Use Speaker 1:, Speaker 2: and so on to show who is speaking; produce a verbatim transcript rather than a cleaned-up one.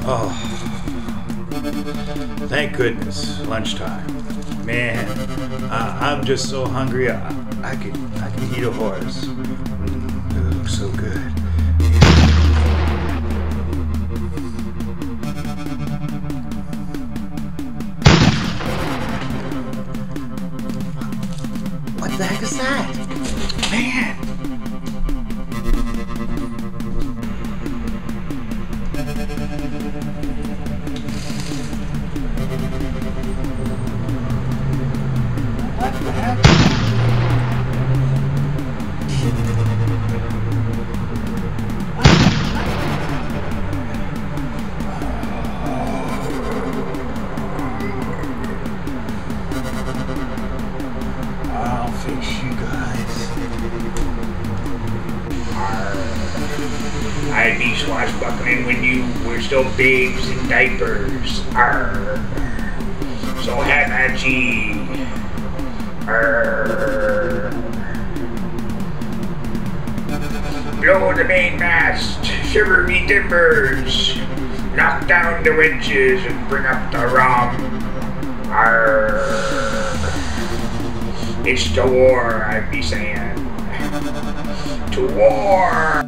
Speaker 1: Oh, thank goodness, lunchtime. Man, I, I'm just so hungry. I, I could, I could eat a horse. Mm, it looks so good. What the heck is that? Man! What the heck? I'll fix you guys.
Speaker 2: I'd be swashbuckling when you were still babes in diapers. Arrrrrrr. So have at ye. Arrrrrrr. Blow the mainmast, shiver me timbers, knock down the winches and bring up the rum. Arrrrrrr. It's the war, I'd be saying. To war!